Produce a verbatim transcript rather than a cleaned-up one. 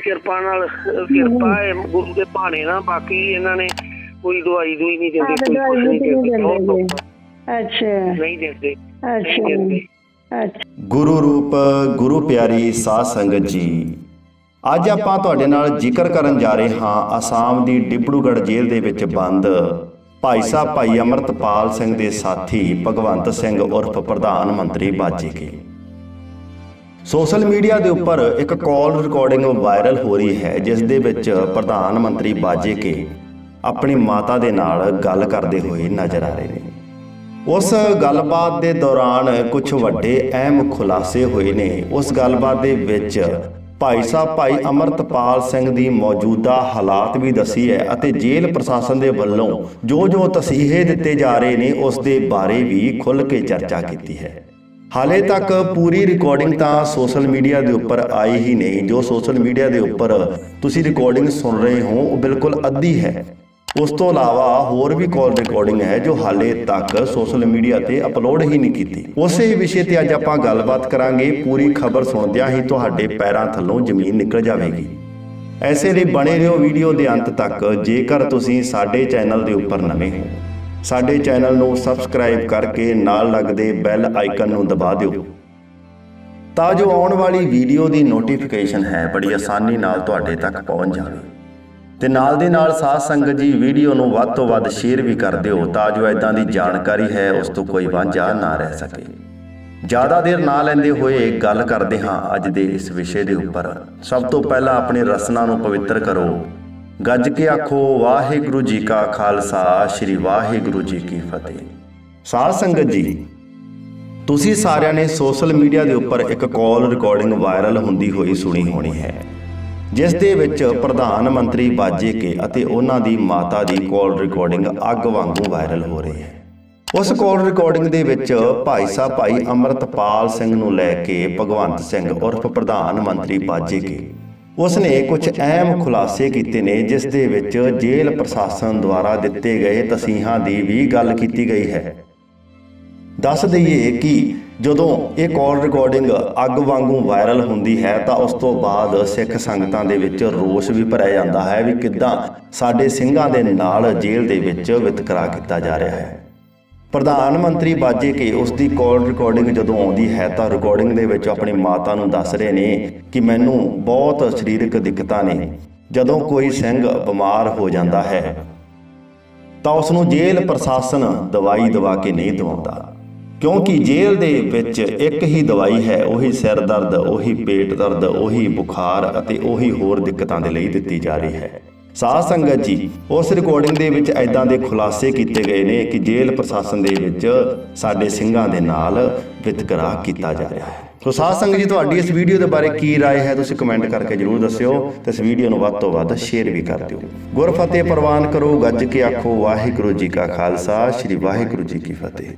ਕਿਰਪਾ ਨਾਲ ਕਿਰਪਾ ਹੈ ਗੁਰੂ ਦੇ ਭਾਣੇ ਨਾਲ। ਬਾਕੀ ਇਹਨਾਂ ਨੇ ਕੋਈ ਦਵਾਈ ਦੂਈ ਨਹੀਂ ਦਿੰਦੇ, ਕੋਈ ਕੁਛ ਨਹੀਂ ਦਿੰਦੇ। ਅੱਛਾ ਨਹੀਂ ਦਿੰਦੇ। ਅੱਛਾ ਗੁਰੂ ਰੂਪ ਗੁਰੂ ਪਿਆਰੀ ਸਾਧ ਸੰਗਤ ਜੀ, ਅੱਜ ਆਪਾਂ ਤੁਹਾਡੇ ਨਾਲ ਜ਼ਿਕਰ ਕਰਨ ਜਾ ਰਹੇ ਹਾਂ ਅਸਾਮ ਦੀ ਡਿਬੜੂਗੜ੍ਹ ਜੇਲ੍ਹ ਦੇ ਵਿੱਚ ਬੰਦ ਭਾਈ ਸਾਹਿਬ ਭਾਈ ਅੰਮ੍ਰਿਤਪਾਲ ਸਿੰਘ ਦੇ ਸਾਥੀ ਭਗਵੰਤ ਸਿੰਘ ਉਰਫ ਪ੍ਰਧਾਨ ਮੰਤਰੀ ਬਾਜੇ ਕੇ। ਸੋਸ਼ਲ ਮੀਡੀਆ ਦੇ ਉੱਪਰ ਇੱਕ ਕਾਲ ਰਿਕਾਰਡਿੰਗ ਵਾਇਰਲ ਹੋ ਰਹੀ ਹੈ, ਜਿਸ ਦੇ ਵਿੱਚ ਪ੍ਰਧਾਨ ਮੰਤਰੀ ਬਾਜੇ ਕੇ ਆਪਣੀ ਮਾਤਾ ਦੇ ਨਾਲ ਗੱਲ ਕਰਦੇ ਹੋਏ ਨਜ਼ਰ ਆ ਰਹੇ ਨੇ। ਉਸ ਗੱਲਬਾਤ ਦੇ ਦੌਰਾਨ ਕੁਝ ਵੱਡੇ ਅਹਿਮ ਖੁਲਾਸੇ ਹੋਏ ਨੇ। ਉਸ ਗੱਲਬਾਤ ਦੇ ਵਿੱਚ ਭਾਈ ਸਾਹਿਬ ਭਾਈ ਅੰਮ੍ਰਿਤਪਾਲ ਸਿੰਘ ਦੀ ਮੌਜੂਦਾ ਹਾਲਾਤ ਵੀ ਦੱਸੀ ਹੈ ਅਤੇ ਜੇਲ੍ਹ ਪ੍ਰਸ਼ਾਸਨ ਦੇ ਵੱਲੋਂ ਜੋ ਜੋ ਤਸੀਹੇ ਦਿੱਤੇ ਜਾ ਰਹੇ ਨੇ ਉਸ ਦੇ ਬਾਰੇ ਵੀ ਖੁੱਲ੍ਹ ਕੇ ਚਰਚਾ ਕੀਤੀ ਹੈ। ਹਾਲੇ ਤੱਕ ਪੂਰੀ ਰਿਕਾਰਡਿੰਗ ਤਾਂ ਸੋਸ਼ਲ ਮੀਡੀਆ ਦੇ ਉੱਪਰ ਆਈ ਹੀ ਨਹੀਂ। ਜੋ ਸੋਸ਼ਲ ਮੀਡੀਆ ਦੇ ਉੱਪਰ ਤੁਸੀਂ ਰਿਕਾਰਡਿੰਗ ਸੁਣ ਰਹੇ ਹੋ ਉਹ ਬਿਲਕੁਲ ਅੱਧੀ ਹੈ। ਉਸ ਤੋਂ ਇਲਾਵਾ ਹੋਰ ਵੀ ਕਾਲ ਰਿਕਾਰਡਿੰਗ ਹੈ ਜੋ ਹਾਲੇ ਤੱਕ ਸੋਸ਼ਲ ਮੀਡੀਆ ਤੇ ਅਪਲੋਡ ਹੀ ਨਹੀਂ ਕੀਤੀ। ਉਸੇ ਵਿਸ਼ੇ ਤੇ ਅੱਜ ਆਪਾਂ ਗੱਲਬਾਤ ਕਰਾਂਗੇ। ਪੂਰੀ ਖਬਰ ਸੁਣਦਿਆਂ ਹੀ ਤੁਹਾਡੇ ਪੈਰਾਂ ਥੱਲੋਂ ਜ਼ਮੀਨ ਨਿਕਲ ਜਾਵੇਗੀ। ਐਸੇ ਲਈ ਬਣੇ ਰਹੋ ਵੀਡੀਓ ਦੇ ਅੰਤ ਤੱਕ। ਜੇਕਰ ਤੁਸੀਂ ਸਾਡੇ ਚੈਨਲ ਦੇ ਉੱਪਰ ਨਵੇਂ ਹੋ, ਸਾਡੇ ਚੈਨਲ ਨੂੰ ਸਬਸਕ੍ਰਾਈਬ ਕਰਕੇ ਨਾਲ ਲੱਗਦੇ ਬੈਲ ਆਈਕਨ ਨੂੰ ਦਬਾ ਦਿਓ ਤਾਂ ਜੋ ਆਉਣ ਵਾਲੀ ਵੀਡੀਓ ਦੀ ਨੋਟੀਫਿਕੇਸ਼ਨ ਹੈ ਬੜੀ ਆਸਾਨੀ ਨਾਲ ਤੁਹਾਡੇ ਤੱਕ ਪਹੁੰਚ ਜਾਵੇ। ਤੇ ਨਾਲ ਦੇ ਨਾਲ ਸਾਧ ਸੰਗਤ ਜੀ ਵੀਡੀਓ ਨੂੰ ਵੱਧ ਤੋਂ ਵੱਧ ਸ਼ੇਅਰ ਵੀ ਕਰ ਦਿਓ ਤਾਂ ਜੋ ਇਦਾਂ ਦੀ ਜਾਣਕਾਰੀ ਹੈ ਉਸ ਤੋਂ ਕੋਈ ਵਾਂਝਾ ਨਾ ਰਹਿ ਸਕੇ। ਜ਼ਿਆਦਾ ਦੇਰ ਨਾ ਲੈਂਦੇ ਹੋਏ ਗੱਲ ਕਰਦੇ ਹਾਂ ਅੱਜ ਦੇ ਇਸ ਵਿਸ਼ੇ ਦੇ ਉੱਪਰ। ਸਭ ਤੋਂ ਪਹਿਲਾਂ ਆਪਣੇ ਰਸਨਾ ਨੂੰ ਪਵਿੱਤਰ ਕਰੋ। ਗੱਜ ਕੇ ਆਖੋ ਵਾਹਿਗੁਰੂ ਜੀ ਕਾ ਖਾਲਸਾ ਸ੍ਰੀ ਵਾਹਿਗੁਰੂ ਜੀ ਕੀ ਫਤਿਹ। ਸਾਧ ਸੰਗਤ ਜੀ, ਤੁਸੀਂ ਸਾਰਿਆਂ ਨੇ ਸੋਸ਼ਲ ਮੀਡੀਆ ਦੇ ਉੱਪਰ ਇੱਕ ਕਾਲ ਰਿਕਾਰਡਿੰਗ ਵਾਇਰਲ ਹੁੰਦੀ ਹੋਈ ਸੁਣੀ ਹੋਣੀ ਹੈ, ਜਿਸ ਦੇ ਵਿੱਚ ਪ੍ਰਧਾਨ ਮੰਤਰੀ ਬਾਜੇ ਕੇ ਅਤੇ ਉਹਨਾਂ ਦੀ ਮਾਤਾ ਦੀ ਕਾਲ ਰਿਕਾਰਡਿੰਗ ਅੱਗ ਵਾਂਗੂ ਵਾਇਰਲ ਹੋ ਰਹੀ ਹੈ। ਉਸ ਕਾਲ ਰਿਕਾਰਡਿੰਗ ਦੇ ਵਿੱਚ ਭਾਈ ਸਾਹਿਬ ਭਾਈ ਅੰਮ੍ਰਿਤਪਾਲ ਸਿੰਘ ਨੂੰ ਲੈ ਕੇ ਭਗਵੰਤ ਸਿੰਘ ਉਰਫ ਪ੍ਰਧਾਨ ਮੰਤਰੀ ਬਾਜੇ ਕੇ ਉਸ ਨੇ ਕੁਝ ਅਹਿਮ ਖੁਲਾਸੇ ਕੀਤੇ ਨੇ, ਜਿਸ ਦੇ ਵਿੱਚ ਜੇਲ੍ਹ ਪ੍ਰਸ਼ਾਸਨ ਦੁਆਰਾ ਦਿੱਤੇ ਗਏ ਤਸੀਹਾਂ ਦੀ ਵੀ ਗੱਲ ਕੀਤੀ ਗਈ ਹੈ। ਦੱਸ ਦਈਏ ਕਿ ਜਦੋਂ ਇਹ ਕਾਲ ਰਿਕਾਰਡਿੰਗ ਅੱਗ ਵਾਂਗੂ ਵਾਇਰਲ ਹੁੰਦੀ ਹੈ ਤਾਂ ਉਸ ਤੋਂ ਬਾਅਦ ਸਿੱਖ ਸੰਗਤਾਂ ਦੇ ਵਿੱਚ ਰੋਸ ਵੀ ਭਰਿਆ ਜਾਂਦਾ ਹੈ ਵੀ ਕਿੱਦਾਂ ਸਾਡੇ ਸਿੰਘਾਂ ਦੇ ਨਾਲ ਜੇਲ੍ਹ ਦੇ ਵਿੱਚ ਵਿਤਕਰਾ ਕੀਤਾ ਜਾ ਰਿਹਾ ਹੈ। ਪ੍ਰਧਾਨ ਮੰਤਰੀ ਬਾਜੇ ਕੇ ਉਸ ਦੀ ਕਾਲ ਰਿਕਾਰਡਿੰਗ ਜਦੋਂ ਆਉਂਦੀ ਹੈ ਤਾਂ ਰਿਕਾਰਡਿੰਗ ਦੇ ਵਿੱਚ ਆਪਣੀ ਮਾਤਾ ਨੂੰ ਦੱਸ ਰਹੇ ਨੇ ਕਿ ਮੈਨੂੰ ਬਹੁਤ ਸਰੀਰਕ ਦਿੱਕਤਾਂ ਨੇ। ਜਦੋਂ ਕੋਈ ਸਿੰਘ ਬਿਮਾਰ ਹੋ ਜਾਂਦਾ ਹੈ ਤਾਂ ਉਸ ਨੂੰ ਜੇਲ੍ਹ ਪ੍ਰਸ਼ਾਸਨ ਦਵਾਈ ਦਵਾ ਕੇ ਨਹੀਂ ਦਵਾਉਂਦਾ, ਕਿਉਂਕਿ ਜੇਲ੍ਹ ਦੇ ਵਿੱਚ ਇੱਕ ਹੀ ਦਵਾਈ ਹੈ, ਉਹੀ ਸਿਰ ਦਰਦ, ਉਹੀ ਪੇਟ ਦਰਦ, ਉਹੀ ਬੁਖਾਰ ਅਤੇ ਉਹੀ ਹੋਰ ਦਿੱਕਤਾਂ ਦੇ ਲਈ ਦਿੱਤੀ ਜਾ ਰਹੀ ਹੈ। ਸਾਧ ਸੰਗਤ ਜੀ, ਉਸ ਰਿਕਾਰਡਿੰਗ ਦੇ ਵਿੱਚ ਐਦਾਂ ਦੇ ਖੁਲਾਸੇ ਕੀਤੇ ਗਏ ਨੇ ਕਿ ਜੇਲ੍ਹ ਪ੍ਰਸ਼ਾਸਨ ਦੇ ਵਿੱਚ ਸਾਡੇ ਸਿੰਘਾਂ ਦੇ ਨਾਲ ਵਿਤਕਰਾ ਕੀਤਾ ਜਾ ਰਿਹਾ ਹੈ। ਸੋ ਸਾਧ ਸੰਗਤ ਜੀ, ਤੁਹਾਡੀ ਇਸ ਵੀਡੀਓ ਦੇ ਬਾਰੇ ਕੀ ਰਾਏ ਹੈ ਤੁਸੀਂ ਕਮੈਂਟ ਕਰਕੇ ਜ਼ਰੂਰ ਦੱਸਿਓ ਤੇ ਇਸ ਵੀਡੀਓ ਨੂੰ ਵੱਧ ਤੋਂ ਵੱਧ ਸ਼ੇਅਰ ਵੀ ਕਰ ਦਿਓ। ਗੁਰ ਫਤਿਹ ਪ੍ਰਵਾਨ ਕਰੋ, ਗੱਜ ਕੇ ਆਖੋ ਵਾਹਿਗੁਰੂ ਜੀ ਕਾ ਖਾਲਸਾ ਸ੍ਰੀ ਵਾਹਿਗੁਰੂ ਜੀ ਕੀ ਫਤਿਹ।